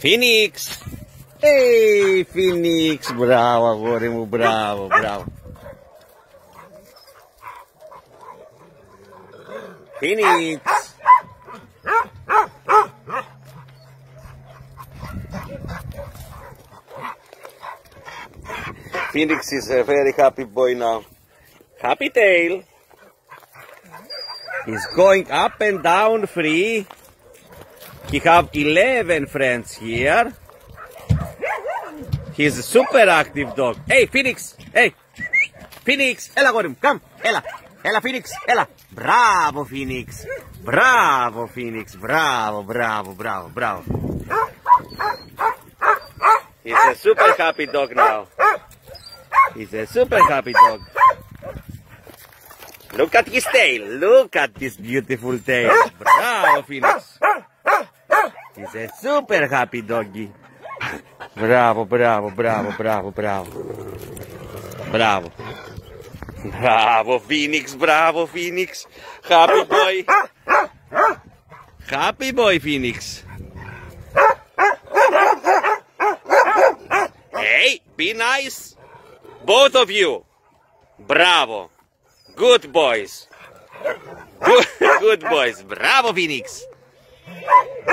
Phoenix! Hey, Phoenix! Bravo, amore mo, bravo, bravo. Phoenix! Phoenix is a very happy boy now. Happy tail. He's going up and down free. He have 11 friends here. He's a super active dog. Hey, Phoenix! Hey! Phoenix! Ella, Gorim, come! Ella! Ella, Phoenix! Ella! Bravo, Phoenix! Bravo, Phoenix! Bravo, bravo, bravo, bravo. He's a super happy dog now. He's a super happy dog. Look at his tail. Look at this beautiful tail. Bravo, Phoenix. He's a super happy doggy. Bravo, bravo, bravo, bravo, bravo. Bravo. Bravo, Phoenix. Bravo, Phoenix. Happy boy. Happy boy, Phoenix. Hey, be nice. Both of you. Bravo. Good boys. Good boys. Bravo, Phoenix.